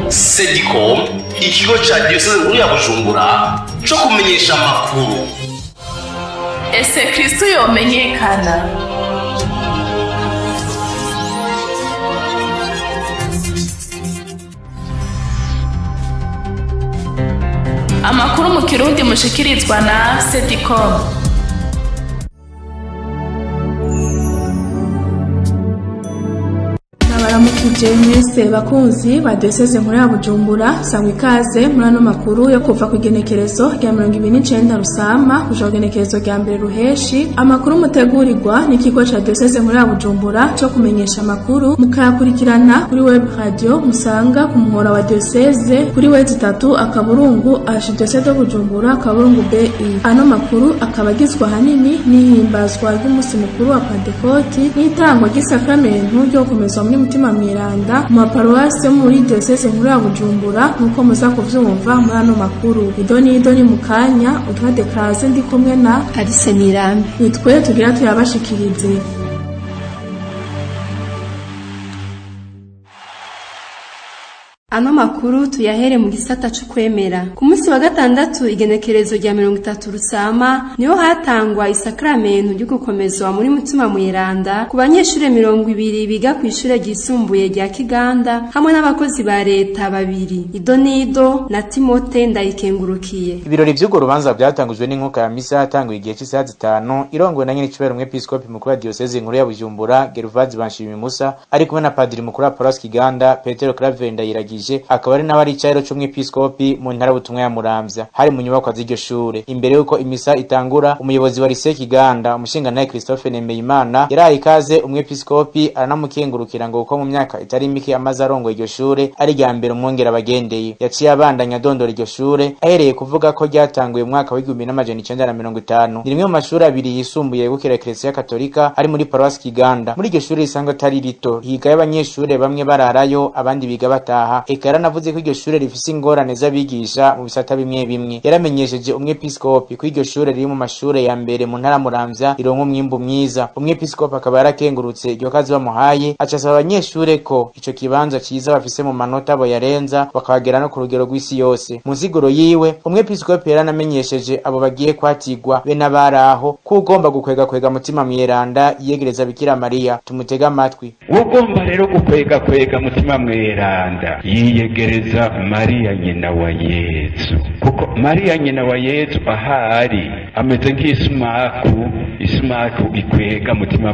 Sedicom, ikigo ca Diocese nkuru ya Bujumbura co kumenyesha amakuru. Ese Kristo yomenyekana? Amakuru mu Kirundi mushikirizwa na Sedicom. Abaramukije mwese bakunzi ba Diocese nkuru ya Bujumbura, sangwa ikaze muri ano makuru yo kuva ku igenekerezo rya 29 Rusama kuja ku igenekerezo rya 2 Ruheshi. Amakuru mutegurirwa n'ikigo ca Diocese nkuru ya Bujumbura co kumenyesha amakuru, mukayakurikirana kuri web radio musanga ku muhora wa Diocese kuri wezi3 akaburungu Archidiocese de Bujumbura akaburungu BI. Ano makuru akaba agizwe hanini n'ihimbazwa ry'umunsi mukuru wa Pentecote n'itangwa ry'isakramento ryo gukomezwa muri mutima mweranda mu paroisse muri Diocese nkuru ya Bujumbura, nuko muza kuvyumva muri ano makuru. Idoni mukanya utwade kaze ndi kumwe na Alice Nirambe. Nitwe tugira tuyabashikirize. Ano makuru tuyahere mu gisata cyo kwemera. Ku munsi wa gatandatu igenekerezo rya 30 Rusama niho hatangwa isakramento ryo gukomezwa muri mutima mweranda ku banyeshure 200 biga ku ishure ryisumbuye rya Kiganda hamwe n'abakozi ba leta babiri, Idonido na Timote Ndayikengurukiye. Ibirori vy'ugo rubanza byatangujwe n'inkuka ya misa yatanguye igihe cy'isaha 5 irongwe na nyine cibera umwepiskopi mukuru wa Diocese nkuru ya Bujumbura Gervazi Banshimye Musa ari kumwe na padiri mukuru wa Paroisse Kiganda Petero Claver Ndayiragije, akaba ari n'abari cyaro c'umwepiskopi mu ntara butumwa ya Muramvya. Hari mu nyubako z'iryo shure imbere yuko imisa itangura, umuyobozi wa Lycée Kiganda umushingantahe Christophe Nemeyimana yaraye ikaze umwepiskopi aranamukengurukira ngo uko mu myaka itari mike amaze arongo iryo shure ari rya mbere umwongera abagendeye. Yaciye abandanya dondora iryo shure ahereye kuvuga ko ryatanguye mu mwaka wa 1950. Ni rimwe mu mashuri abiri yisumbuye gukira Ecclesia Katolika ari muri Paroisse Kiganda. Muri iryo shure risanzwe atari rito, higa y'abanyeshure bamwe bararayo abandi biga bataha. Yaranavuze ko iryo shure rifise ingorane z'abigisha mu bisata bimwe bimwe. Yaramenyesheje umwepiskopi ko iryo shure riri mu mashure ya mbere mu ntara Muramvya rironka umwimbu mwiza. Umwepiskopi akaba yarakengurutse iryo kazi bamuhaye, acasaba abanyeshure ko ico kibanza ciza bafise mu manota bo yarenza bakagera no ku rugero rw'isi yose. Mu nsiguro yiwe umwepiskopi yaranamenyesheje abo bagiye kwatigwa be n'abaraho ko ugomba gukwega mutima mweranda yegereza Bikira Maria. Tumutega amatwi. Ugomba rero gukwega mutima mweranda yegereza Maria nyina wa Yesu, kuko Maria nyina wa Yesu ahari ameze nk'isumaku ikwega mutima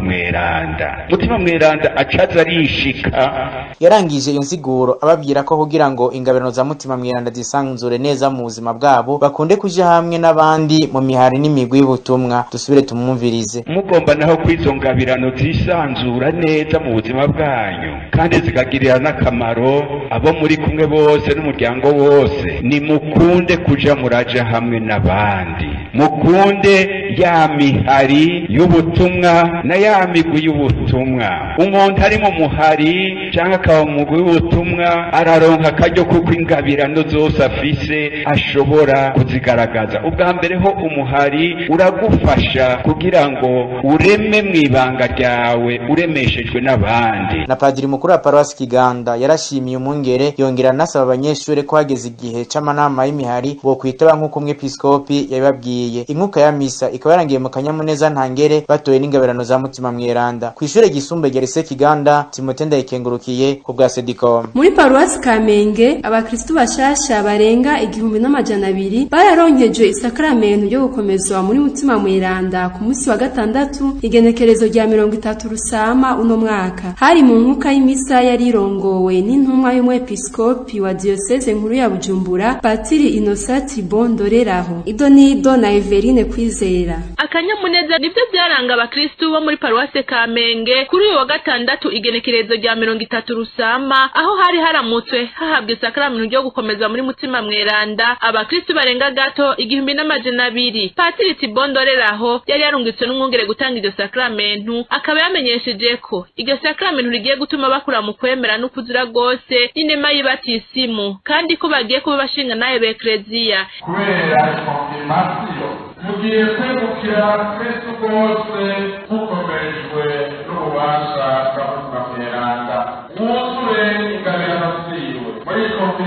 mweranda acaza arishika. Yarangije iyo nsiguro ababwira ko kugira ngo ingabirano za mutima mweranda zisanzure neza mu buzima bwabo bakunde kuja hamwe n'abandi mu mihari n'imigwi y'ubutumwa. Dusubire tumwumvirize. Mugomba naho kwizo ngabirano zisanzura neza mu buzima bwanyu kandi zikagirira n'akamaro abo muri kumwe bose n'umuryango wose. Ni mukunde kuja muraja hamwe n'abandi, mukunde ya mihari y'ubutumwa na ya migwi y'ubutumwa. Umuntu ari mu muhari cyangwa akaba mu mugwi w'ubutumwa araronka akaryo kuko ingabirano zose afise ashobora kuzigaragaza. Ubwa mbere ho umuhari uragufasha kugira ngo ureme mw'ibanga ryawe uremeshejwe n'abandi. Na padiri mukuru wa Paroisse Kiganda yarashimiye umwungere yongera nasaba abanyeshure ko hageze igihe c'amanama y'imihari bo kwitaba nk'uko umwepiskopi yabibabwiye. Inkuka ya misa ikaba yarangiye mu kanyamuneza ntangere batoye n'ingabirano za mutima mweranda ku ishure ryisumbuye rya Lycée Kiganda. Timote Ndayikengurukiye ku bwa Sedicom. Muri Paroisse Kamenge abakristo bashasha barenga 1200 bararonkejwe isakramento ryo gukomezwa muri mutima mweranda ku munsi wa gatandatu igenekerezo rya 30 Rusama uno mwaka. Hari mu nkuka y'imisa yari irongowe n'intumwa y'umwepiskopi wa Diocese nkuru ya Bujumbura Patiri Innocent Bondoreraho. Idonido na Everine Kwizera. Akanyamuneza nibyo byaranga abakristo bo muri Paroisse Kamenge kuri uyu wa gatandatu igenekerezo rya 30 Rusama, aho hari haramutswe hahabwa isakramento ryo gukomeza muri mutima mweranda abakristo barenga gato 1200. Patiri Tibondoreraho yari yarungitswe n'umwungere gutanga iryo sakramento, akaba yamenyesheje ko iryo sakramento rigiye gutuma bakura mu kwemera no kuzira gose n'inema y'ibatisimu, kandi ko bagiye kuba bashinga naye b'Eklezia. Kubera konfirmasiyo mugiye kwegukira Kristo bose mukomejwe n'ububasha bwa Mutima Mweranda, mwuzure ingabirano ziwe muri konfirmasiyo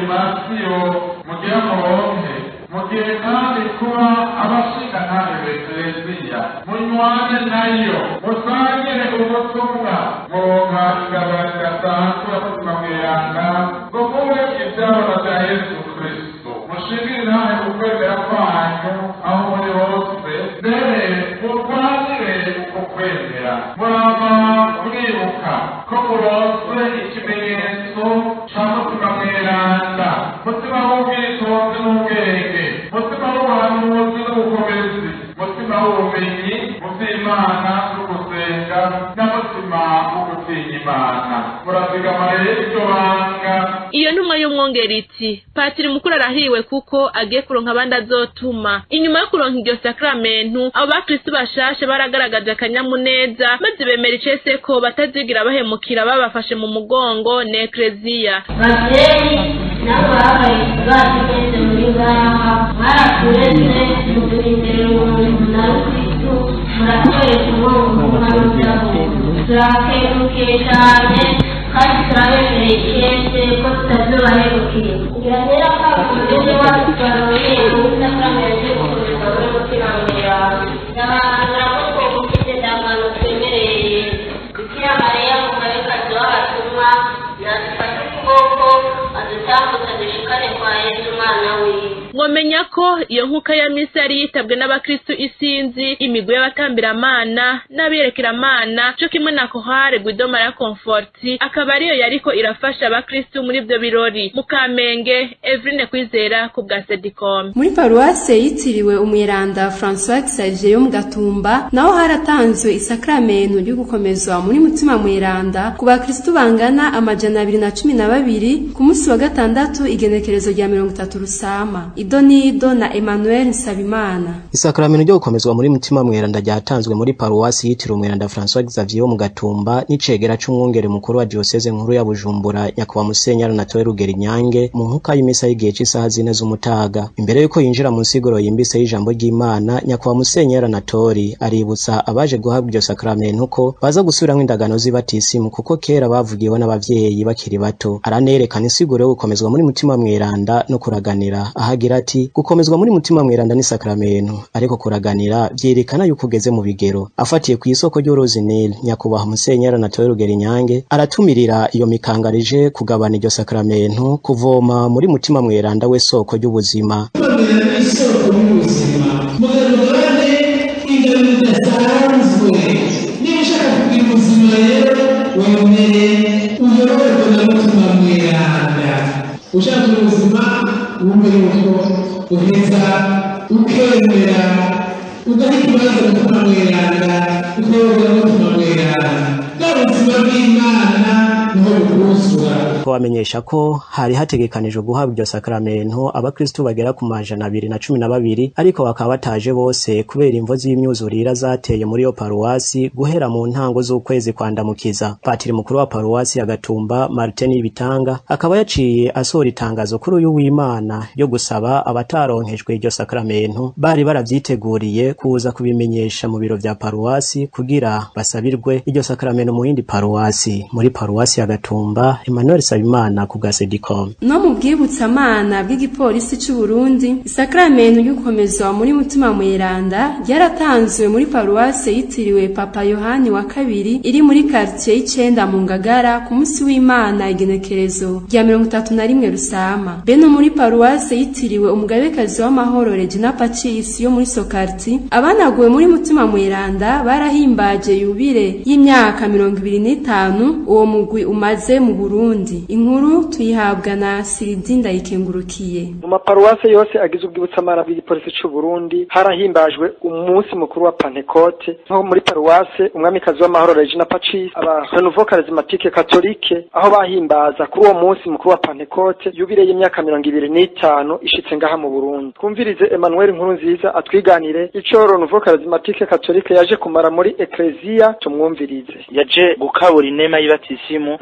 konfirmasiyo mugira muronke, mugiye kandi kuba abashingantare b'Ekleziya, munywane nayo, musangire ubutumwa, muronka ingabane idasanzwe y'umutima mweranda, ngo mube ivyabona vya Yesu Kristo. Mushimire nawe ukwemera kwanyu aho muri hose, mbere murwanire uko kwemera. Muraba muribuka ko muronse ikimenyetso ca mutima mweranda, mutima w'ubwitonzi n'ubwenge, mutima w'ubuhanuzi n'ubukomezi, mutima w'ubumenyi mu vy'Imana n'ugusenga, n'umutima wo gutinya Imana. Murazigama rero iryo banga. Iyo ntumwa y'umwongeri iti patiri mukuru arahiriwe kuko agiye kuronka abandi azotuma. Inyuma yo kuronka iryo sakramentu, abo bakristo bashashe baragaragaje akanyamuneza maze bemera icese ko batazigira bahemukira babafashe mu mugongo ne Ekleziya. Bavyeyi nabo babaye bageze muri ngaha barakureze mudurindire umuntu na Kristo murakorera umuntu n'abantu turakerukiye cyane kandi turabemereye ikirere ko tutazobaherukiye kugira rero ko umugeni wacu twaroneye ubusakramentu bw'ukuza muri mutima mweranda n'abantu ko ufite ndangano twemereye Bikira Mariya umugabekazi w'abatumwa nadufashe ukuboko adutambutse dushikane kwa Yesu umwana wiwe. Ngomenya ko iyo nkuka ya misa yari yitabwe n'abakristo isinzi, imigwi y'abatambiramana n'abiyerekeramana cyo kimwe na Kohare Guido Maria Comforti, akaba ariyo yariko irafasha abakristo muri ibyo birori. Mu Kamenge, Evrine Kwizera ku bwa Sedicom. Muri paruwase yitiriwe umweranda François Xavier yo mu Gatumba, naho haratanzwe isakramento ryo gukomezwa muri mutima mweranda ku bakristo bangana amajana 212 ku munsi wa gatandatu igenekerezo rya 30 Rusama. Idonido na Emmanuel Nsabimana. Isakramento ryo gukomezwa muri mutima mweranda ryatanzwe muri paruwasi yitiriwe umweranda François Xavier yo mu Gatumba n'icegera c'umwungere mukuru wa diocese nkuru ya Bujumbura Nyakubahwa Musenyeri Anatole Rugerinyange mu nkuka y'imisa y'igihe c'isaha 4 z'umutaga. Imbere yuko yinjira mu nsiguro yimbise y'ijambo ry'Imana, Nyakubahwa Musenyeri Anatole aributsa abaje guhabwa iryo sakramento ko baza gusubiramwo indagano z'ibatisimu kuko kera bavugiyeho n'abavyeyi bakiri bato. Aranerekana insiguro yo gukomezwa muri mutima mweranda no kuraganira, ahagira ati gukomezwa muri mutima mweranda ni sakramento, ariko kuraganira vyerekana yuko ugeze mu bigero. Afatiye ku isoko ry'uruzi Nile, Nyakubahwa Musenyeri Anatole Rugerinyange aratumirira iyo mikangarije kugabana iryo sakramento, kuvoma muri mutima mweranda we soko ry'ubuzima. Ushaka ubuzima wumve yuko uheza ukemera udaha ikibazo mutima mweranda ukemera mutima mweranda n'ubuzima bw'Imana niho bukuzura. Wamenyesha ko hari hategekanijwe guhabwa iryo sakramento abakristo bagera ku majana 212, ariko bakaba bataje bose kubera imvo z'imyuzurira zateye muri yo paruwasi guhera mu ntango z'ukwezi kwandamukiza. Patiri mukuru wa paruwasi ya Gatumba Martin Ibitanga akaba yaciye asohora itangazo kuri uyu w'Imana yo gusaba abataronkejwe iryo sakramento bari baravyiteguriye kuza kubimenyesha mu biro vya paruwasi kugira basabirwe iryo sakramento mu yindi paruwasi. Muri paruwasi ya Gatumba, Emmanuel Nsabimana ku bwa Sedicom. No mu bwibutsamana bw'igipolisi c'u Burundi, isakramento ryo gukomezwa muri mutima mweranda ryaratanzwe muri paruwase yitiriwe Papa Yohani wa kabiri iri muri quartier y'Icenda mu Ngagara ku munsi w'Imana igenekerezo rya 31 Rusama. Beno muri paruwase yitiriwe umugabekazi w'amahoro Regina Pacis yo muri Sokarti, abanaguwe muri mutima mweranda barahimbaje yubire y'imyaka 25 uwo mugwi umaze mu Burundi. Inkuru tuyihabwa na Siridi Ndayikengurukiye. Mu maparuwase yose agize ubwibutsamana bw'igipolisi c'u Burundi harahimbajwe umunsi mukuru wa Pentecote, nko muri paruwase umwamikazi w'amahoro Regina Pacis, aba Renouveau Charismatique Catholique aho bahimbaza kuri uwo munsi mukuru wa Pentecote yubire y'imyaka 25 ishitse ngaha mu Burundi. Twumvirize Emmanuel Nkurunziza atwiganire ico Renouveau Charismatique Catholique yaje kumara muri Ecclesia, tumwumvirize. Yaje gukabura inema y'ibatisimu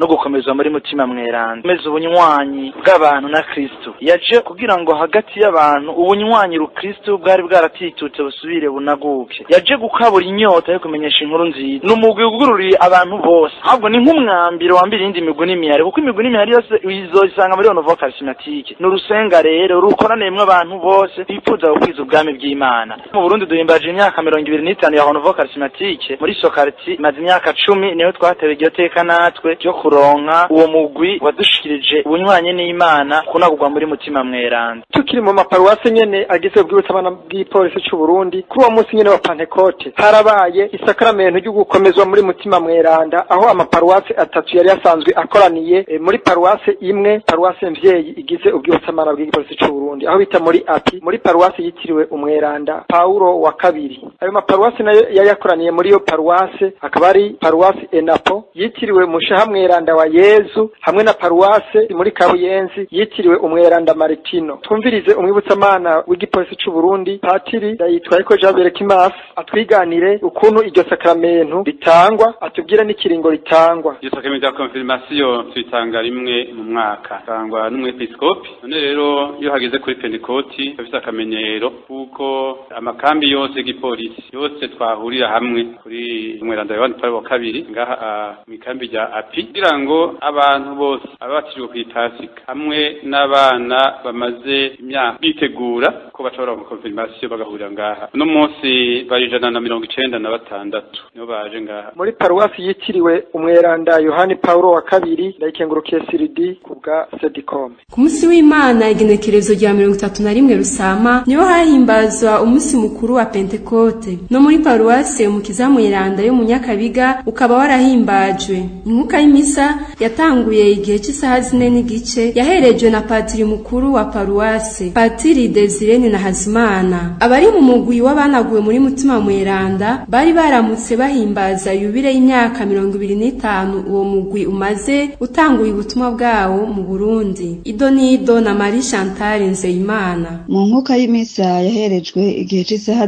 no gukomezwa muri mutima mweranda, komeza ubunywanyi bw'abantu na Kristo. Yaje kugira ngo hagati y'abantu ubunywanyi Kristo bwari bwaratitutse busubire bunaguke. Yaje gukabura inyota yo kumenyesha inkuru nziza n'umugwi ugururiye abantu bose. Ahubwo ni nk'umwambiro wambira indi migwi n'imihari, kuko imigwi n'imihari yose izosanga muri Renouveau Charismatique. N'urusenga rero rukoraniyemwo abantu bose bifuza gukwiza ubwami bw'Imana. Mu Burundi duhimbaje imyaka 25 ya Renouveau Charismatique. Muri Sokarti maze imyaka 10 niho twatewe iryo teka natwe ryo kuronka uwo mugwi wadushikirije ubunywanyi n'Imana kunagurwa muri mutima mweranda. Tukiri mu maparuwase nyene agize ubw'ubutabana bw'ipolisi c'u Burundi, kuri uwo munsi nyene wa Pentecote harabaye isakramento ryo gukomezwa muri mutima mweranda, aho amaparuwase atatu yari yasanzwe akoraniye muri paruwase imwe, paruwase mvyeyi igize ubw'ubutabana bw'ipolisi c'u Burundi, aho bita muri Api, muri paruwase yitiriwe umweranda Paulo wa kabiri. Ayo maparuwase nayo yari yakoraniye muri iyo paruwase, akaba ari paruwase Enapo yitiriwe Mushaha mweranda wa Yezu, hamwe na paruwase muri Kabuyenzi yitiriwe umweranda Martino. Twumvirize umwibutsamana w'igipolisi c'u Burundi, Patiri yitwa Jean Berekimas, atwiganire ukuntu iryo sakramento ritangwa, atubwire n'ikiringo ritangwa. Iryo sakramento ya confirmation tuyitanga rimwe mu mwaka, tangwa n'umwepiskopi. None rero iyo hageze kuri Pentecote bafite akamenyero kuko amakambi yose y'igipolisi yose twahurira hamwe kuri umweranda Yohani Paulo wa kabiri ngaha mu kambi rya Api, kugira ngo abantu bose abatijwe ku Pasika hamwe n'abana bamaze imyaka bitegura ko bashobora mu confirmation bagahurira ngaha. No munsi bari 196 niho baje ngaha muri paruwasi yitiriwe umweranda Yohani Paulo wa kabiri. Ndayikengurukiye Siridi kubwa Sedicom. Ku munsi w'Imana igenekerezo rya 31 Rusama niho hahimbazwa umunsi mukuru wa Pentecote. No muri paruwasi umukiza mweranda yo mu Nyakabiga ukaba warahimbajwe. Inkuka y'imisa yatanguye igihe cy'isaha 4 n'igice, yaherejwe na patiri mukuru wa paruwasi Patiri Desirene na Hazimana. Abari mu mugwi w'abanaguwe muri mutima mweranda bari baramutse bahimbaza yubile y'imyaka 25 uwo mugwi umaze utanguye ubutumwa bwawo mu Burundi. Idonido na Marie Chantal Nzeyimana. Mu nkuka y'imisa yaherejwe igihe cy'isaha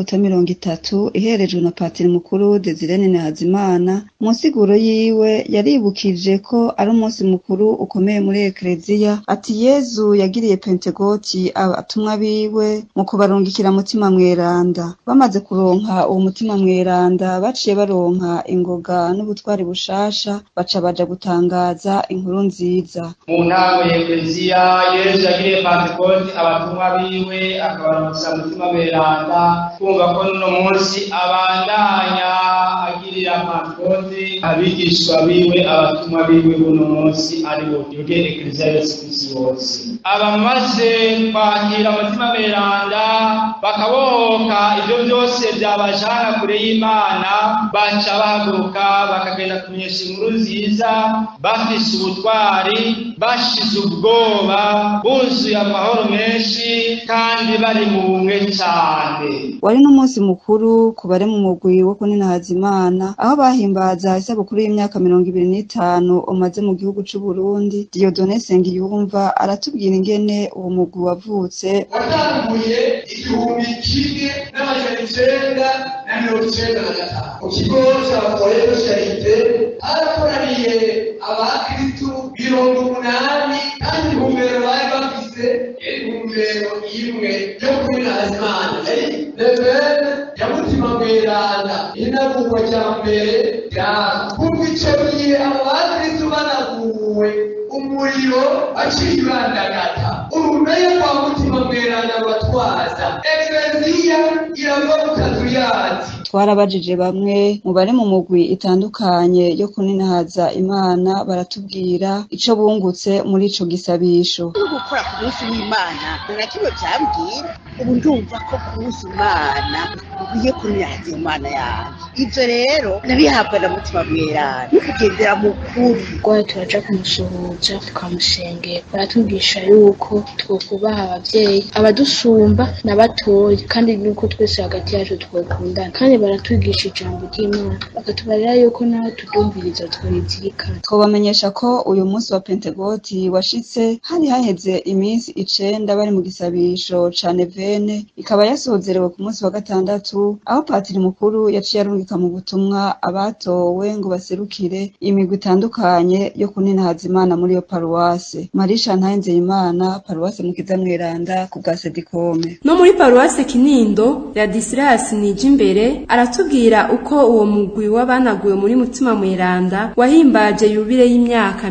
4:30 iherejwe na patiri mukuru Desirene na Hazimana. Mu siguro yiwe yaribukije ko ari umunsi mukuru ukomeye muri Eklezia, ati Yezu yagiriye Pentecote abatumwa biwe mu kubarungikira mutima mweranda. Bamaze kuronka uwo mutima mweranda baciye baronka ingoga n'ubutwari bushasha, baca baja gutangaza inkuru nziza. Mu ntango ya Eklezia Yezu yagiriye Pentecote abatumwa biwe akabarungikira mutima mweranda, kumva ko no munsi abandanya agirira Pentecote abigishwa biwe abatumwa biwe buno munsi ari bo yuge Eklezia yose kwisi yose. Abamaze kwakira mutima mweranda bakabohoka ibyo byose byabajana kure y'Imana, baca bahaguruka bakagenda kumenyesha inkuru nziza bafise ubutwari, bashize ubwoba, buzuye amahoro menshi kandi bari mu bumwe cyane. Wari n'umunsi mukuru ku bare mu mugwi wo kunina Hazimana, aho bahimbaza isabukuru y'imyaka 25 umaze mu gihugu c'u Burundi. Dieudonne Sengiyumva aratubwira ingene uwo mugwi wavutse. Watanguye 1995 ku kigo cya Foyer Charité, harakoraniye abakristu 80 kandi intumbero bari bafise intumbero imwe yo kunina Hazimana, levene ya mutima mweranda, inagurwa cya mbere kumva icyo gihe abakristu banaguwe umuriro aciyurandagata, urumeyo kwa mutima mweranda batwaza Eklezia irava mukatuyazi. Twarabajije bamwe mu bari mu mugwi itandukanye yo kuninahaza Imana, baratubwira ico bungutse muri ico gisabisho. Gukora ku munsi w'Imana nakimwe byambwira, ubu ndumva ko ku munsi w'Imana ugiye kuninahaza Imana yawe. Ivyo rero nabihabwa na mutima mweranda, kugendera mu kuri. Kwa turaja kumusuhuza tukamusengera, baratubwisha yuko twokubaha abavyeyi, abadusumba n'abatoyi, kandi nuko twese hagati yacu twokundana, kandi baratwigisha ijambo ry'Imana, bakatubarira yuko nawe tudumviriza tworizirikana. Twabamenyesha ko uyu munsi wa Pentecote washitse hari haheze iminsi 9 bari mu gisabisho ca Nevene, ikaba yasozerewe ku munsi wa gatandatu gatatu aho patiri mukuru yaciye arungika mu butumwa abatowe ngo baserukire imigwi itandukanye yo kuninahaza Imana muri iyo paruwase. Marisha Ntahinzeyimana, paruwase Mukiza Mweranda ku bwa Sedikome. No muri paruwase Kinindo, Radisilas Nijimbere aratubwira uko uwo mugwi w'abanaguwe muri Mutima Mweranda wahimbaje yubile y'imyaka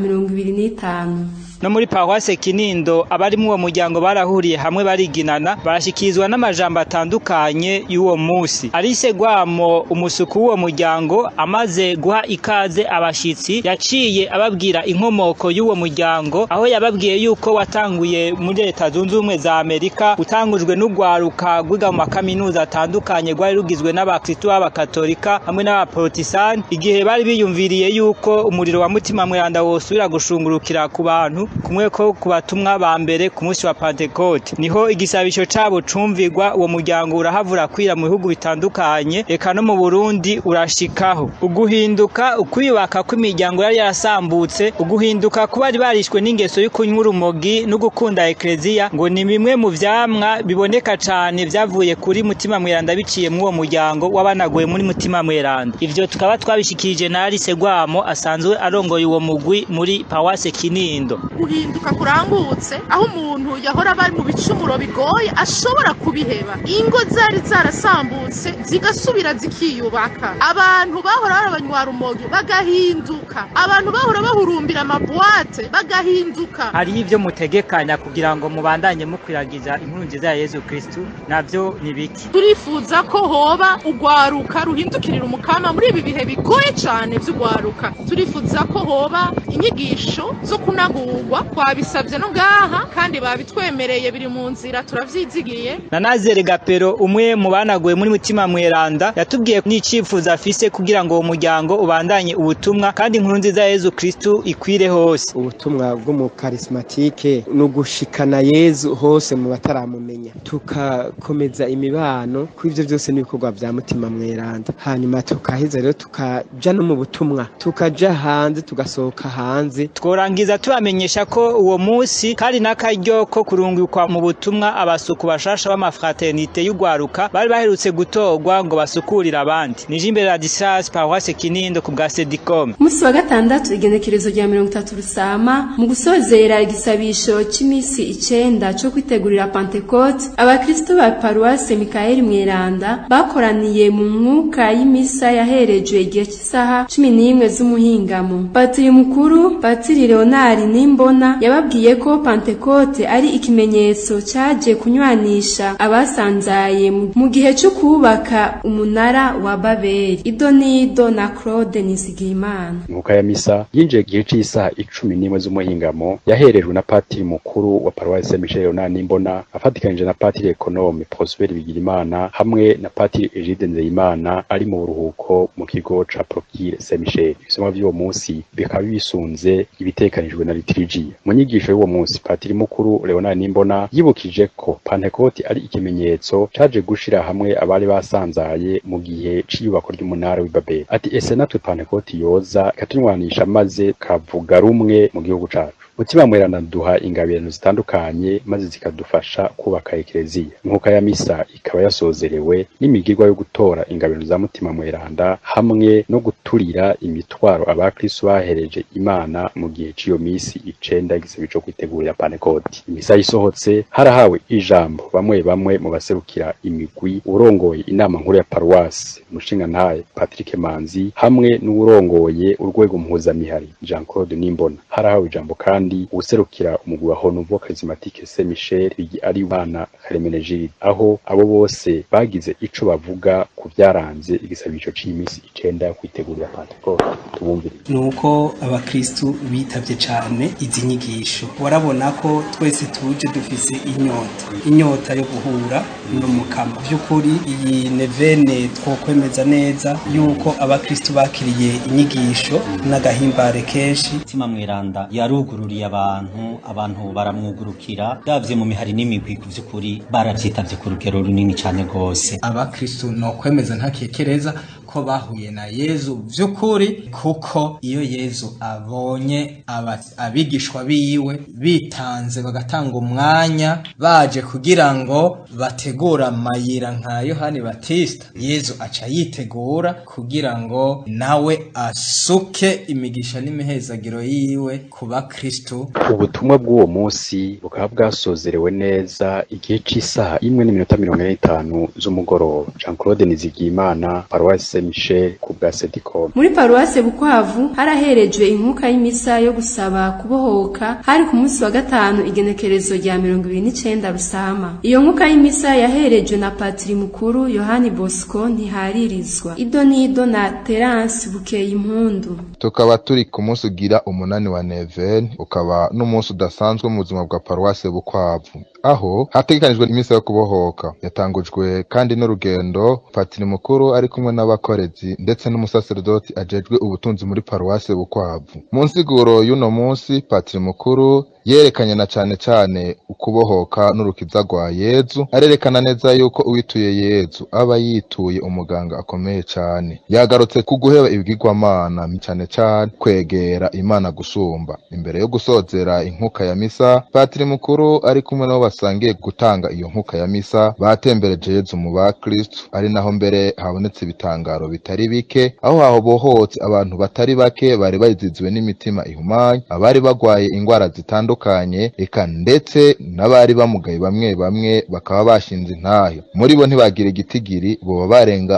25. No muri paruwase Kinindo abari mu uwo muryango barahuriye hamwe bariginana barashikizwa n'amajambo atandukanye y'uwo musi. Arise Gwamo umusuku w'uwo muryango amaze guha ikaze abashitsi yaciye ababwira inkomoko y'uwo muryango aho yababwiye yuko watanguye muri Leta Zunze Ubumwe za Amerika utangujwe n'ugwaruka gwiga mu makaminuza atandukanye gwari rugizwe n'abakristo b'abakatolika hamwe n'abaprotestanti igihe bari biyumviriye yuko umuriro wa Mutima Mweranda wosubira gushungurukira ku bantu kumwe ko kubatumwa ba mbere ku munsi wa Pentecote. Niho igisabisho cabo cumvirwa uwo muryango urahavura kwira mu bihugu bitandukanye eka no mu Burundi urashikaho. Uguhinduka ukwiyubaka kw'imiryango yari yarasambutse, uguhinduka kuba bari barishwe n'ingeso y'ukunywa urumogi no gukunda eklezia ngo ni bimwe mu vyamwa biboneka cane vyavuye kuri Mutima Mweranda biciye mu uwo muryango w'abanaguye muri Mutima Mweranda. Ivyo tukaba twabishikije na Arise Gwamo asanzwe arongoye uwo mugwi muri paruwase Kinindo. Guhinduka kurangutse aho umuntu yahora bari mu bicumuro bigoye ashobora kubiheba, ingo zari zarasambutse zigasubira zikiyubaka, abantu bahora barabanywa rumogi bagahinduka, abantu bahora bahurumbira amabwate bagahinduka. Hari ivyo mutegekanya kugira ngo mubandanye mukwiragiza inkuru nziza ya Yesu Kristo, navyo ni biki? Turifuza ko hoba ugwaruka ruhindukirira umukama muri ibi bihe bigoye cyane vy'ugwaruka. Turifuza ko hoba inyigisho zo kunagurwa twabisabye no ngaha kandi babitwemereye biri mu nzira turavyizigiye. Nanazere Gapero umwe mu banaguye muri Mutima Mweranda yatubwiye n'icifuza afise kugira ngo uwo muryango ubandanye ubutumwa kandi inkuru nziza ya Yesu Kristo ikwire hose. Ubutumwa bwo mu karismatike no gushikana Yesu hose mu bataramumenya, tukakomeza imibano ku ivyo byose n'ibikorwa vya Mutima Mweranda, hanyuma tukaheza rero tukaja no mu butumwa, tukaja hanze tugasohoka hanze. Tworangiza tubamenyesha ko uwo musi kandi n'akaryo ko kurungikwa mu butumwa abasuku bashasha b'amafraternité y'ugwaruka bari baherutse gutorwa ngo basukurira abandi. Nijimbere Radisilas, paruwase Kinindo ku bwa Sedicom. Musi wa gatandatu igenekerezo rya 30 Rusama mu gusozera igisabisho c'imisi 9 cyo kwitegurira Pentecote, abakristo ba paruwase Mikaeli Mweranda bakoraniye mu mwuka y'imisa yaherejwe igihe cy'isaha 11 z'umuhingamo. Patiri mukuru Patiri Leonard Nimbona yababwiye ko Pentecote ari ikimenyetso cyaje kunywanisha abasanzaye mu gihe cyo kubaka umunara wa Babeli. Idonido na Claude Nisigimana. Mwuka ya misa yinjiye gihe cy'isaha 11 z'umuhingamo yaherejwe na Patiri mukuru wa paruwase Michel Leonard Nimbona afatikanije na Patiri Ekonome Prosper Bigirimana hamwe na Patiri Egide Nzeyimana ari mu buruhuko mu kigo ca Procure Saint Michel. Ibisomwa by'uwo munsi bikaba bisunze ibitekanijwe na liturgia. Mu nyigisho y'uwo munsi Patiri mukuru Leonard Nimbona yibukije ko Pentecote ari ikimenyetso caje gushira hamwe abari basanzaye mu gihe c'iyubako ry'umunara w'Ibabeli. Ati ese natwe Pentecote yoza ikatunywanisha maze kavuga rumwe mu gihugu cacu. Mutima Mweranda duha ingabirano zitandukanye maze zikadufasha kubaka eklezia. Mwuka ya misa ikaba yasozerewe n'imigirwa yo gutora ingabirano za Mutima Mweranda hamwe no guturira imitwaro abakristo bahereje Imana mu gihe c'iyo misi 9 igisabisho cyo kwitegurira Pentecote. Imisa isohotse harahawe ijambo bamwe mu baserukira imigwi urongoye inama nkuru ya paruwase Mushinga Ntaye Patrick Manzi hamwe n'urongoye urwego mpuzamihari Jean Claude Nimbona. Harahawe ijambo kandi userukira umugwi wa Renouveau Charismatique Saint Michel ari bana Hermenegilde, aho abo bose bagize ico bavuga ku byaranze igisabisho c'imisi 9 yo kwitegurira Pentecote. Tubumvire nuko abakristo bitavye cyane izi nyigisho. Warabona ko twese tuje dufise inyota yo guhura n'umukama. By'ukuri iyi nevene twokwemeza neza yuko abakristo bakiriye inyigisho n'agahimbare kenshi. Mutima Mweranda yarugururiye abantu baramwugurukira, davye mu mihari n'imigwi ku by'ukuri baravyitavye ku rugero runini cyane gose. Abakristo no kwemeza ntakekereza ko bahuye na Yezu vy'ukuri, kuko iyo Yezu abonye abigishwa biwe bitanze bagatanga umwanya baje kugira ngo bategura amayira nka Yohani Batista, Yezu aca yitegura kugira ngo nawe asuke imigisha n'imihezagiro yiwe ku bakristo. Ubutumwa bw'uwo munsi bukaba bwasozerewe neza igihe c'isaha 1:45 z'umugoroba. Jean Claude Nizigiyimana, Paroisse Saint Michel ku bwa Sedicom. Muri Paroisse Bukwavu haraherejwe inkuka y'imisa yo gusaba kubohoka hari ku munsi wa gatanu igenekerezo rya 29 Rusama. Iyo nkuka y'imisa yaherejwe na Patiri mukuru Yohani Bosco Ntiharirizwa. Idonido na Terence Bukeye Impundu. Tukaba turi ku munsi ugira 8 wa Neven, ukaba n'umunsi udasanzwe mu buzima bwa Paroisse Bukwavu, aho hategekanijwe imisa yo kubohoka. Yatangujwe kandi n'urugendo Patiri mukuru ari kumwe n'abakorezi ndetse n'umusaserdoti ajejwe ubutunzi muri Paroisse Bukwavu. Mu nsiguro y'uno munsi Patiri mukuru yerekanye na cane ukubohoka n'urukiza rwa Yezu, arerekana neza yuko uwituye Yezu aba yituye umuganga akomeye cane. Yagarutse ku guheba ibigirwamana cane kwegera Imana gusumba. Imbere yo gusozera inkuka ya misa, Patiri mukuru ari kumwe nabo basangiye gutanga iyo nkuka ya misa batembereje Yezu mu bakristo, ari naho mbere habonetse ibitangaro bitari bike, aho habohotse abantu batari bake bari bayiziziwe n'imitima ihumanye, abari bagwaye ingwara zitandukanye, eka ndetse n'abari bamugaye bamwe bakaba bashinze intahe. Muri bo ntibagira igitigiri, boba barenga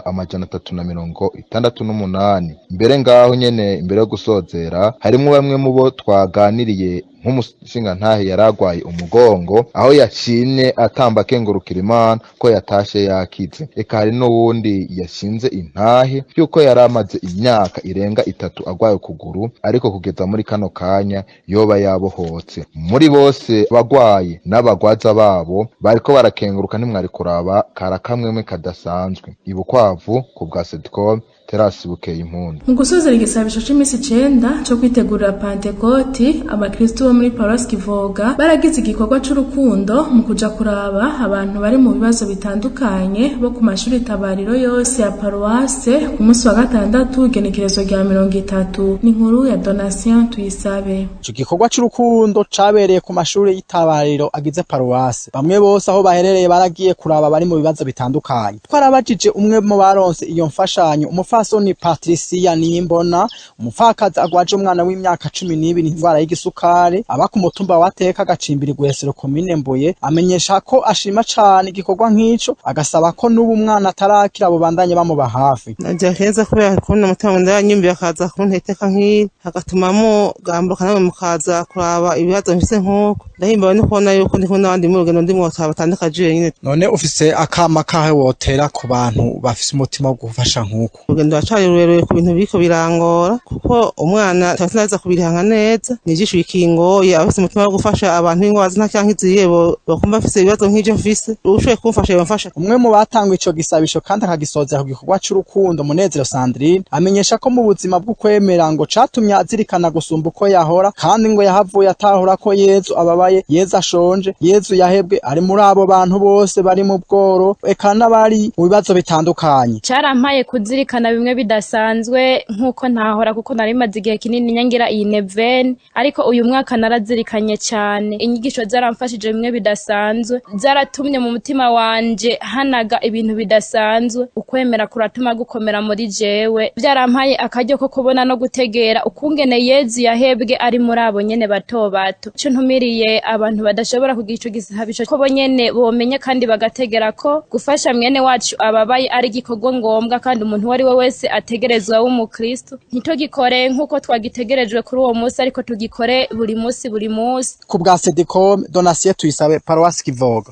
368. Mbere ngaho nyene imbere yo gusozera harimo bamwe mu bo twaganiriye nk'umushinga ntahe yaragwaye umugongo, aho yashimye atamba akengurukira Imana ko yatashe yakize. Eka hari n'uwundi yashinze intahe yuko yaramaze imyaka irenga 3 agwaye ukuguru, ariko kugeza muri kano kanya yoba yabohotse. Muri bose bagwaye n'abagwaza babo bariko barakenguruka, ntimwari kuraba karakamwemwe kadasanzwe. Ibukwavu ku bwa Sedicom, Terasi Bukeye Impundu. Mu gusozera igisabisho c'imisi 9 cyo kwitegurira Pentekoti, abakristo bo muri Paroisse Kivoga baragize igikorwa c'urukundo mu kuja kuraba abantu bari mu bibazo bitandukanye bo ku mashuri tabariro yose ya Paroisse ku munsi wa gatandatu igenekerezo rya 30. N'inkuru ya Donatien Tuyisabe. Ico gikorwa c'urukundo cabereye ku mashuri y'itabariro agize Paroisse. Bamwe bose aho baherereye baragiye kuraba bari mu bibazo bitandukanye. Twarabajije umwe mu baronse iyo mfashanyo, umufasoni Patricia Nimbona, umupfakazi agwaje umwana w'imyaka 12 indwara y'igisukari, aba ku mutumba wateka gacimbiri gwesero komine Mbuye, amenyesha ko ashima cane igikorwa nk'ico, agasaba ko n'ubu mwana atarakira abo bandanye bamuba hafi. Naje heza kubera ko n'umutima ndanyimbi akaza kunteteka nk'iri, agatumamo gambuka nawe mukaza kuraba ibibazo mfise nk'uko. Ndahimbawe no kubona yuko ndi kumwe n'abandi mu rugendo ndimwo batandukanye nyine. None ufise akama kahe wotera ku bantu bafise umutima wo gufasha nk'uko? Urugendo racari rurerure ku bintu biriko birangora, kuko umwana tazaza kubirihanga neza, nijisho ikingoye, abafise umutima wo gufasha abantu b'ingwazi nta cyanke iziyebo bakumva bafise ibibazo nk'ivyo mfise, ushoboye kumfasha yomfasha. Umwe mu batangwa ico gisabisho kandi akagisozera ku gikorwa c'urukundo, Munezero Sandrine, amenyesha ko mu buzima bwo kwemera ngo catumye azirikana gusumba uko yahora, kandi ngo yahavuye atahura ko Yezu ababaye, Yezu ashonje, Yezu yahebwe, ari muri abo bantu bose bari mu bworo, eka n'abari mu bibazo bitandukanye. Carampaye kuzirikana bimwe bidasanzwe nkuko ntahora, kuko nari maze igihe kinini nyangira iyi Neven, ariko uyu mwaka narazirikanye cyane. Inyigisho zaramfashije bimwe bidasanzwe, zaratumye mu mutima wanje hanaga ibintu bidasanzwe. Ukwemera kuratuma gukomera muri jewe, byarampaye akaryo ko kubona no gutegera ukungene Yezu yahebwe ari muri abo nyene bato bato. Cyo ntumiriye abantu badashobora kugira ico gisabisho ko bonyene bomenye kandi bagategera ko gufasha mwene wacu ababaye ari gikorwa ngombwa, kandi umuntu wari we wese ategerezwa w'umukristo. Ntitugikore nkuko twagitegerejwe kuri uwo munsi, ariko tugikore buri munsi. Ku bwa Sedicom, Donatien Tuyisabe, Paroisse Kivoga.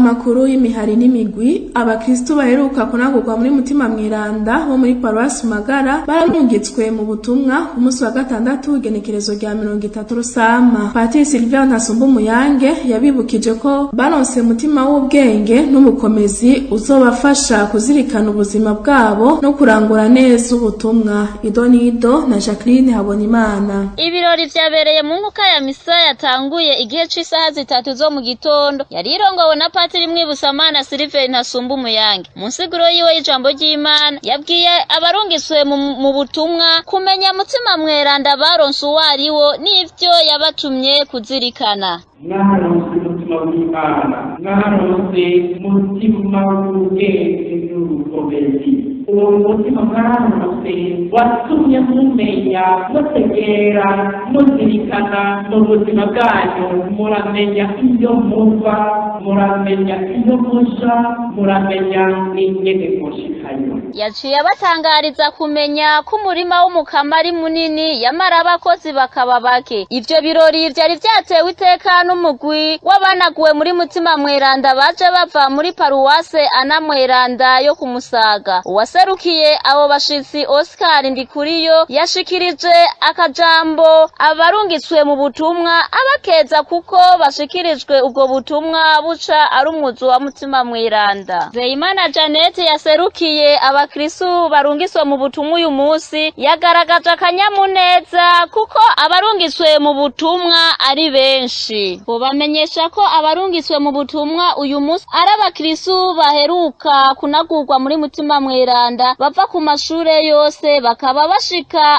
amakuru y'imihari n'imigwi abakristo baheruka kunagurwa muri mutima mweranda ho muri Paruwasi Magara baramugitswe mu butumwa ku munsi wa gatandatu igenekerezo rya 30 Rusama. Patiri Sylvain Ntasumba Umuyange yabibukije ko baronse mutima w'ubwenge n'umukomezi uzobafasha kuzirikana ubuzima bwabo no kurangura neza ubutumwa. Idonido na Jacqueline Habonimana. Ibirori vyabereye mu nkuka ya misa yatanguye igihe c'isaha 3 zo mu gitondo yarirongowe na Patiri Mwibusamana Sylvain Ntasumba Umuyange. Mu nsiguro yiwe y'ijambo ry'Imana yabwiye abarungiswe mu butumwa kumenya mutima mweranda baronse uwariwo n'ivyo yabatumye kuzirikana. Mwaronse umutima w'Imana, mwaronse umutima w'ubwenge n'ubukomezi. Uwo mutima mwaronse watumye mumenya mutegera muzirikana mu buzima bwanyu, muramenya iyo muva, muramenya iyo muja, muramenya n'ingene mushikayo. Yaciye abatangariza kumenya ko umurima w'umukama ari munini yamara abakozi bakaba bake. Ivyo birori vyari vyatewe iteka n'umugwi w'abanaguwe muri mutima mweranda baje bava muri Paruwase Ana Mweranda yo kumusaga. Uwaserukiye abo bashitsi Oscar Ndikuriyo yashikirije akajambo abarungitswe mu butumwa abakeza kuko bashikirijwe ubwo butumwa buca ari umwuzu wa mutima mweranda. Zeyimana Janet yaserukiye abakristu barungiswe mu butumwa uyu munsi yagaragaje akanyamuneza kuko abarungiswe mu butumwa ari benshi. Bamenyesha ko abarungiswe mu butumwa uyu munsi ari abakristu baheruka kunagurwa muri mutima mweranda bava ku mashure yose bakaba bashika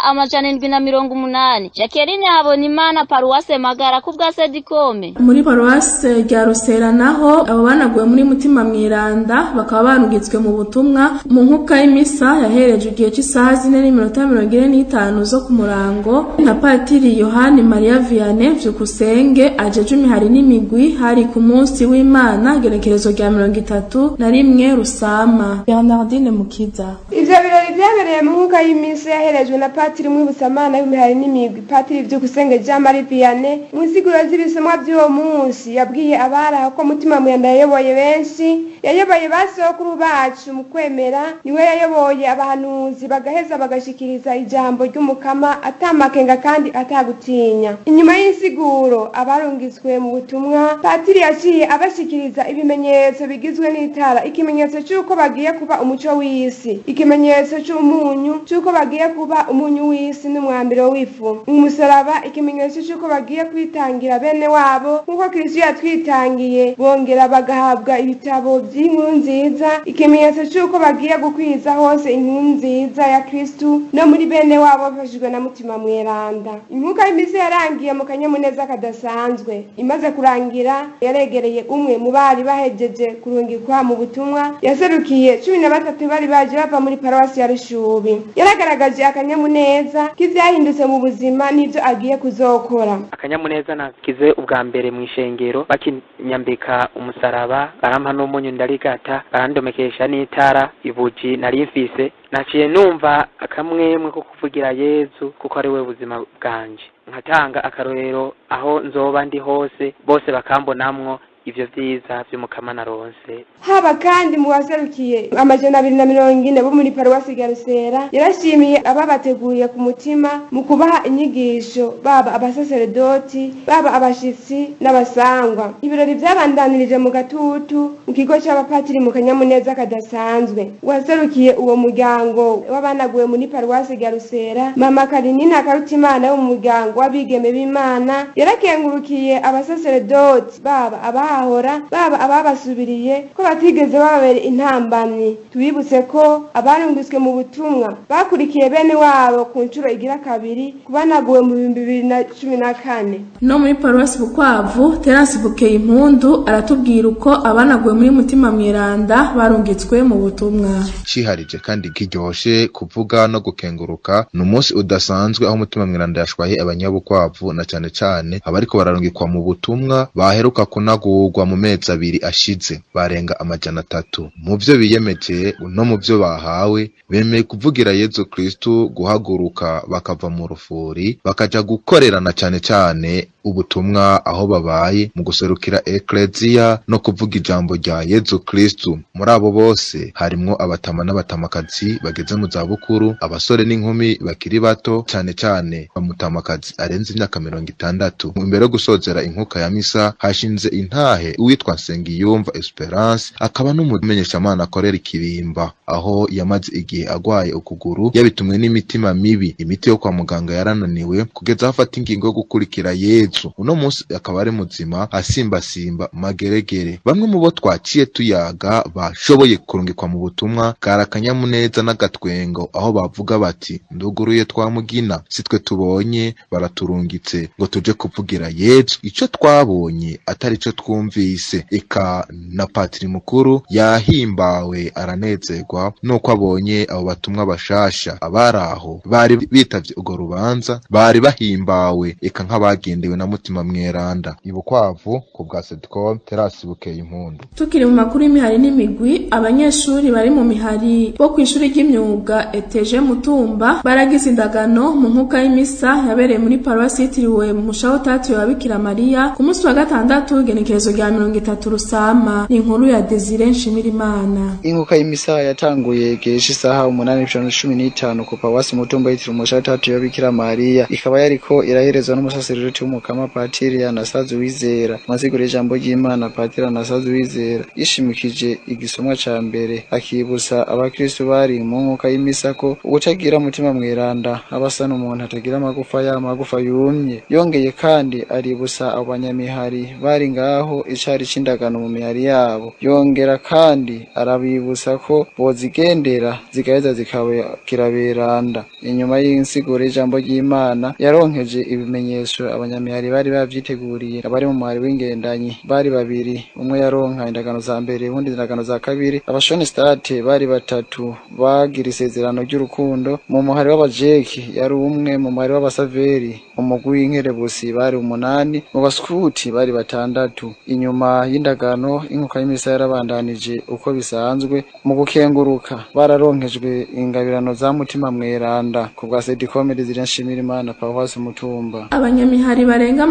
780. Jacqueline Habonimana, Paruwase Magara ku bwa Sedikome. Muri Paruwase rya Rusera naho abo banaguwe muri mutima mweranda bakaba banugitswe mu butumwa mu nkuka y'imisa yahereje igihe cy'isaha 4:45 zo ku murango na Patiri Yohani Maria Vianney Vyukusenge ajeje imihari n'imigwi hari ku munsi w'Imana gerekerezo rya 31 Rusama. Bernardine Mukiza. Ivyo birori vyabereye mu nkuka y'imisa yaherejwe na Patiri Mwibusamana y'imihari n'imigwi Patiri Vyukusenge Jean Marie Vianney. Mu nsiguro z'ibisomwa by'uwo munsi yabwiye abara ko mutima mweranda yayoboye benshi, yayoboye basokuru bacu mu kwemera, niwe yayoboye abahanuzi bagaheza bagashikiriza ijambo ry'umukama atamakenga kandi atagutinya. Inyuma y'insiguro abarungitswe mu butumwa Patiri yaciye abashikiriza ibimenyetso bigizwe n'itara, ikimenyetso cy'uko bagiye kuba umuco w'isi, ikimenyetso cy'umunyu cy'uko bagiye kuba umunyu w'isi n'umwambiro w'ifu, umusaraba ikimenyetso cy'uko bagiye kwitangira bene wabo nk'uko Kristo yatwitangiye, bongera bagahabwa ibitabo by'inkuru nziza, ikimenyetso cy'uko bagiye gukwiza hose inkuru nziza ya Kristo no muri bene wabo bafashijwe na mutima mweranda. Inkuka y'imisa yarangiye mu kanyamuneza kadasanzwe. Imaze kurangira yaregereye umwe mu bari bahejeje kurungikwa mu butumwa yaserukiye 13 bari baje bava muri Paruwasi ya Rushubi. Yaragaragaje akanyamuneza kivyahindutse mu buzima n'ivyo agiye kuzokora. Akanyamuneza nakize ubwa mbere mu ishengero bakinyambika umusaraba, barampa n'umunyu ndarigata, barandomekesha n'itara, ibuji nari mfise. Naciye numva akamwemwe ko kuvugira Yezu kuko ari we buzima bwanje, nkatanga akarorero aho nzoba ndi hose bose bakambonamwo ivyo vyiza vy'umukama naronse. Haba kandi mu baserukiye 240 bo muri Paruwasi ya Rusera yarashimiye ababateguye ku mutima mu kubaha inyigisho, baba abasaserdoti, baba abashitsi n'abasangwa. Ibirori vyabandanirije mu gatutu mu kigo c'abapatiri mu kanyamuneza kadasanzwe. Waserukiye uwo muryango w'abanaguwe muri Paruwasi ya Rusera Mama Karinina Karutimana wo mu muryango w'abigeme b'Imana yarakengurukiye abasaserdoti, baba abahora baba ababasubiriye ko batigeze babere intambamyi. Tubibutse ko abarungitswe mu butumwa bakurikiye bene wabo ku ncuro igira kabiri kubanaguwe mu 2014. No muri Paruwasi Bukwavu Terence Bukeye Impundu aratubwira uko abanaguwe muri mutima mweranda barungitswe mu butumwa. Ciharije kandi kiryoshe kuvuga no gukenguruka n'umunsi udasanzwe aho mutima mweranda yashwaye abanyabukwavu na cyane cyane abariko bararungikwa mu butumwa baheruka kunagura baharugwa mu mezi 2 ashize barenga 300 mu byo biyemeje no mu byo bahawe bemeye kuvugira Yezu Kristo guhaguruka bakava mu rufuri bakaja gukorerana cyane cyane ubutumwa aho babaye mu guserukira Ecclesia no kuvuga ijambo rya Yezu Kristo. Muri abo bose harimwo abatama n'abatamakazi bageze mu zabukuru, abasore n'inkumi bakiri bato, cyane cyane bamutamakazi arenze imyaka 60. Imbere yo gusozera inkuka ya misa hashinze intahe uwitwa Nsengiyumva Esperance akaba n'umumenyeshamana akorera Ikirimba aho yamaze igihe agwaye ukuguru yabitumwe n'imitima mibi, imiti yo kwa muganga yarananiwe kugeza afata ingingo yo gukurikira Yezu. Uno munsi akaba ari muzima asimbasimba mageregere. Bamwe mu bo twaciye tuyaga bashoboye kurungikwa mu butumwa karakanyamuneza n'agatwengo aho bavuga bati nduguruye twamugina sitwe tubonye baraturungitse ngo tuje kuvugira Yezu ico twabonye atari cyo twumvise. Eka na patiri mukuru yahimbawe aranezerwa nuko abonye abo batumwa bashasha. Abaraho bari bitavye ugo rubanza bari bahimbawe eka nk'abagendewe na mutima mweranda. Ibukwavu ku bwa Sedcom Terasi Bukeye Impundu. Tukiri mu makuru y'imihari n'imigwi, abanyeshuri bari mu mihari bo kwishuri ry'imyuga ETG Mutumba baragize indagano mu nkuka y'imisa yabereye muri Paroisse yitiriwe Mushaho Tatu wa Bikira Maria ku munsi wa 6 igenekerezo rya 30 Rusama. Ni inkuru ya Desire Nshimirimana. Inkuka y'imisa yatanguye geje isaha 8:15 ku Paroisse Mutumba yitiriwe Mushaho Tatu wa Bikira Maria, ikaba yariko iraherezwa n'umusaseridoti w'umukama Patiri Anasazi Wizera. Mazigure ijambo ry'Imana Patiri Anasazi Wizera yishimikije igisomwa ca mbere akibusa abakristo bari mu nkuka y'imisa ko utagira mutima mweranda abasa n'umuntu atagira amagufa yumye. Yongeye kandi aribusa abanyamihari bari ngaho icari cindagano mu mihari yabo. Yongera kandi arabibusa ko bozigendera zigaheza zikabakira beranda. Inyuma y'insiguro ijambo ry'Imana yaronkeje ibimenyesho abanyamihari bari bavyiteguriye. Abari mu muhari w'ingendanyi bari babiri, umwe yaronka indagano za mbere ubundi indagano za kabiri. Abashoni state bari batatu bagira isezerano ry'urukundo. Mu muhari w'abajeki yari umwe, mu muhari w'abasaveri umugwi w'inkerebusi bari 8, mu baskuti bari 6. Inyuma y'indagano inkuka y'imisa yarabandanije uko bisanzwe. Mu gukenguruka bararonkejwe ingabirano za mutima mweranda ku bwa Sedcom Desire Nshimirimana Paroisse Mutumba. Abanyamihari barenga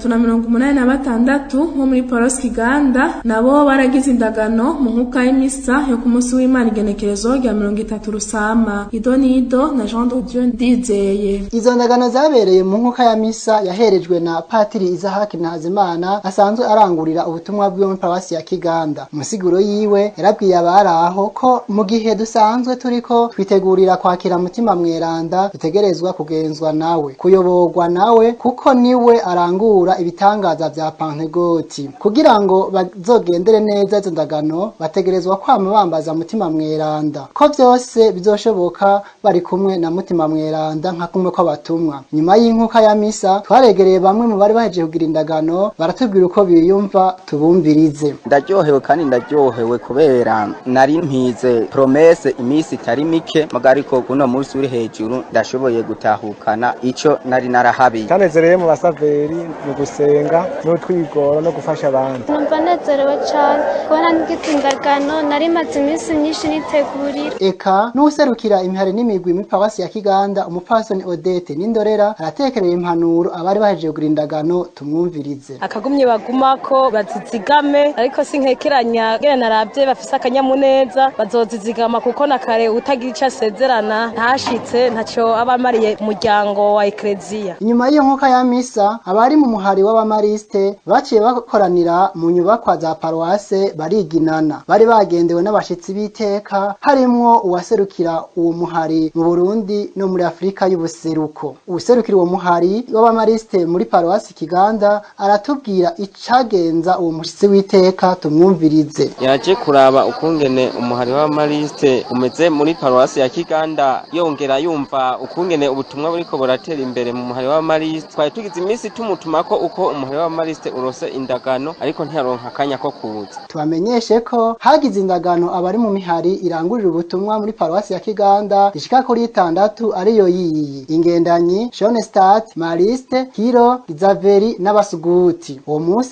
386 bo muri Paroisse Kiganda nabo baragize indagano mu nkuka y'imisa yo ku munsi w'Imana igenekerezo rya 30 Rusama. Idonido na Jean de Dieu Ndizeye. Izo ndagano zabereye mu nkuka ya misa yaherejwe na Patiri Isahaki Ntazimana asanzwe arangurira ubutumwa bw'yo muri Paroisse ya Kiganda. Musiguro yiwe yarabwiye abaraho ko mu gihe dusanzwe turiko twitegurira kwakira mutima mweranda dutegerezwa kugenzwa nawe, kuyoborwa nawe kuko niwe arangura ibitangaza vya Pentegoti. Kugira ngo bazogendere neza izo ndagano bategerezwa kwama bambaza mutima mweranda ko byose bizoshoboka bari kumwe na mutima mweranda nka kumwe kw'abatumwa. Nyuma y'inkuka ya misa twaregereye bamwe mu bari baheje kugira indagano baratubwira uko biyumva tubumvirize. Ndaryohewe kandi ndaryohewe kubera nari mpize promesse imisi itari mike magariko kuno munsi uri hejuru ndashoboye gutahukana ico nari narahabiye. Tanezereye mu basaveri mu gusenga no twigoro no gufasha abantu. Numva nezerewe cyane kubona ngize indagano nari maze imisi myinshi nitegurira. Eka n'userukira imihari n'imigwi muri Paroisse ya Kiganda umupfasoni Odette Nindorera aratekerera impanuro abari baheje kugira indagano tumwumvirize. Akagumye bagumako bazizigame ariko sinkekeranya gene narabye bafise akanyamuneza bazozizigama kuko nakare utagira ico asezerana ntashitse ntaco abamariye umuryango wa Ecclesia. Inyuma y'iyo nkuka ya misa abari mu muhari w'abamariste baciye bakoranira mu nyubakwa za Paroisse bariginana. Bari bagendewe n'abashitsi biteka harimwo uwaserukira uwo muhari mu Burundi no muri Afrika y'ubuseruko. Userukira uwo muhari w'abamariste muri Paroisse Kiganda aratubwira icagenza uwo mushitsi witeka tumwumvirize. Yaje kuraba ukungene umuhari w'abamariste umeze muri Paroisse ya Kiganda, yongera yumva ukungene ubutumwa buriko buratera imbere mu muhari w'abamariste. Twari tugize imisi tumutumako uko umuhari w'abamariste urose indagano ariko ntiyaronka akanya ko kuza. Tubamenyeshe ko hagize indagano abari mu mihari irangurira ubutumwa muri Paroisse ya Kiganda ishika kuri 6 ariyo yiyi ingendanyi Jeune Stat Mariste Hiro Izaveri n'abasuguti. Uwo munsi kandi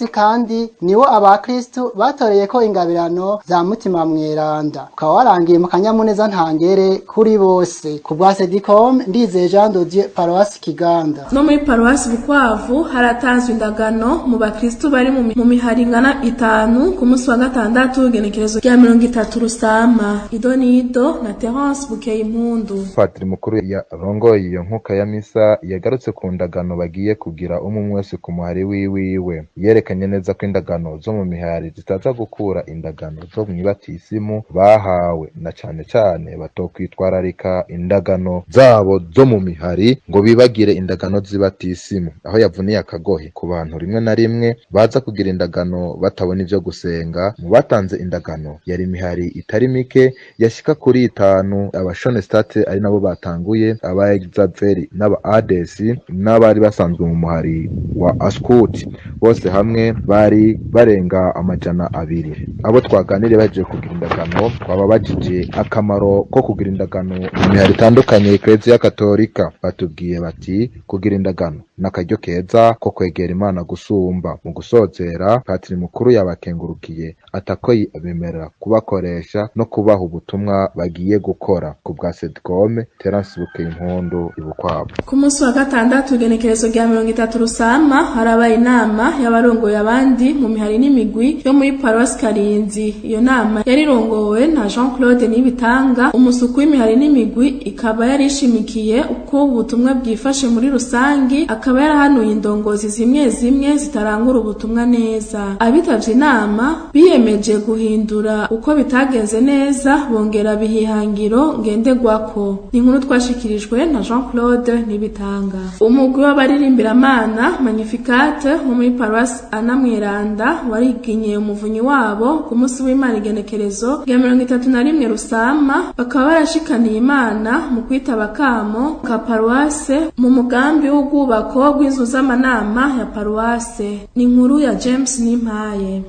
kandi niwo abakristu batoreye ko ingabirano za mutima mweranda ukaba warangiye mu kanyamuneza ntangere kuri bose ku bwa Sedicom Ndizeye Jean de Dieu Paroisse Kiganda. No muri Paroisse Bukwavu haratanzwe indagano mu bakristu bari mu mihari ingana 5 ku munsi wa gatandatu igenekerezo rya 30 Rusama. Idonido na Terence Bukeyimpundu. Patiri mukuru ya rongoye iyo nkuka ya misa yagarutse ku ndagano bagiye kugira umwe wese ku muhari wiwe. Yerekanye neza ko indagano zo mu mihari zitaza gukura indagano zo mu ibatisimu bahawe, na cane cane batokwitwararika indagano zabo zo mu mihari ngo bibagire indagano z'ibatisimu, aho yavuniye akagohe ku bantu rimwe na rimwe baza kugira indagano batabona ivyo gusenga. Mu batanze indagano yari imihari itari mike yashika kuri 5, abashone state ari nabo batanguye, aba Exaveri n'aba Adesi n'abari basanzwe mu muhari wa Askuti, bose hamwe bari barenga amajana 2. Abo twaganiriye baje kugira indagano twababajije akamaro ko kugira indagano mu mihari itandukanye Eklezia Katolika. Batubwiye bati kugira indagano nakaryo keza ko kwegera Imana gusumba. Mu gusozera Patiri mukuru yabakengurukiye atako abemerera kubakoresha no kubaha ubutumwa bagiye gukora. Ku bwa Sedicom Terence Bukeyimpundu Ibukwavu. Ku munsi wa gatandatu igenekerezo rya 30 Rusama harabaye inama y'abarongoye abandi mu mihari n'imigwi yo muri Paroisse Karinzi. Iyo nama yarirongowe na Jean Claude Nibitanga, umusuku w'imihari n'imigwi, ikaba yarishimikiye uko ubutumwa bwifashe muri rusangi, akaba yarahanuye indongozi zimwe zitarangura ubutumwa neza. Abitavye inama biyemeje guhindura uko bitagenze neza, bongera bihihangiro ngenderwako. Ni inkuru twashikirijwe na Jean Claude Nibitanga. Umugwi w'abaririmbira-mana Magnificat wo muri Paroisse Ana Mweranda wariginye umuvunyi wabo ku munsi w'Imana igenekerezo rya 31 Rusama, bakaba barashikaniye Imana mu kwitaba kamo ka Paroisse mu mugambi w'ubwubako bw'inzu z'amanama ya Paroisse. Ni inkuru ya James Nimpaye.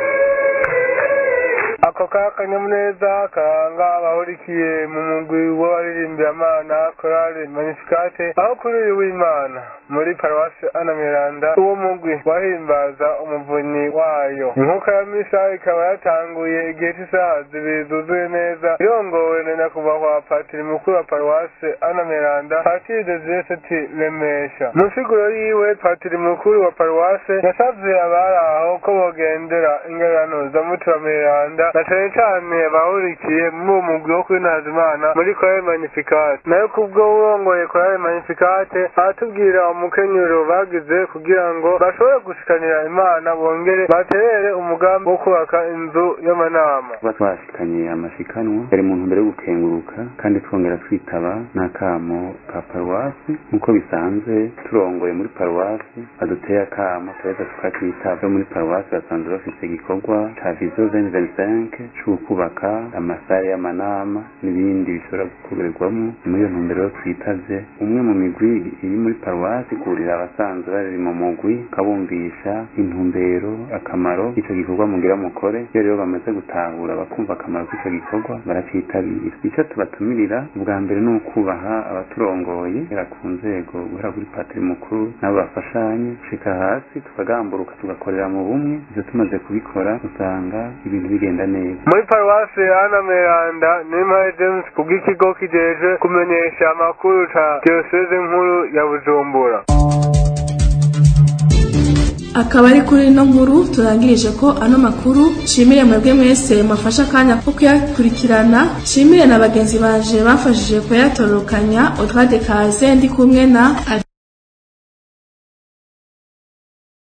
Ako kanyamuneza karanga abahurikiye mu mugwi w'abaririmbira-mana Chorale Magnificat aho kuri uyu w'Imana muri Paroisse Ana Mweranda. Uwo mugwi wahimbaza umuvunyi wayo. Inkuka ya misa ikaba yatanguye igihe cy'isaha 2 zuzuye neza, irongowe na nyakubahwa Patiri mukuru wa Paroisse Ana Mweranda Patiri Desireti Remesha. Mu nsiguro yiwe Patiri mukuru wa Paroisse yasavye abari aho ko bogendera ingabirano za mutima mweranda na cane cane bahurikiye mu mugwi wo kwinaza Imana muri Chorale Magnificat. Nayo kubwo urongoye Chorale Magnificat atubwira umukenyero bagize kugira ngo bashobore gushikanira Imana, bongere baterere umugambi wo kubaka inzu y'amanama. Batwashikanye amashikanwa yari mu ntumbero yo gukenguruka kandi twongera twitaba n'akamo ka Paroisse nkuko bisanzwe turongoye muri Paroisse baduteye akamo tweza tukakitaba. Muri Paroisse basanzwe bafite igikorwa ca Vision 2025 cyo kubaka amasare y'amanama n'ibindi bishobora gukorerwamo. Muri iyo ntumbero twitaze umwe mu migwi iri muri Paroisse kurira abasanzwe bari mu mugwi kabumvisha intumbero akamaro ico gikorwa mugira mukore. Iyo rero bamaze gutahura bakumva akamaro k'ico gikorwa baracitabira. Ico tubatumirira ubwa mbere ni ukubaha abaturongoye era ku nzego guhera kuri Patiri mukuru nabo bafashanye gushika hasi tukagamburuka tugakorera mu bumwe. Ivyo tumaze kubikora usanga ibintu bigenda neza. Muri Paroisse Ana Mweranda Nimpaye James kubw'ikigo kijeje kumenyesha amakuru ca Diocese nkuru ya Bujumbura. Akaba ari kuri ino nkuru turangirije ko ano makuru. Shimire mwebwe mwese mafasha kanya ko kuyakurikirana. Shimire na bagenzi baje bafashije kuyatorokanya. Otwade kaze ndi kumwe na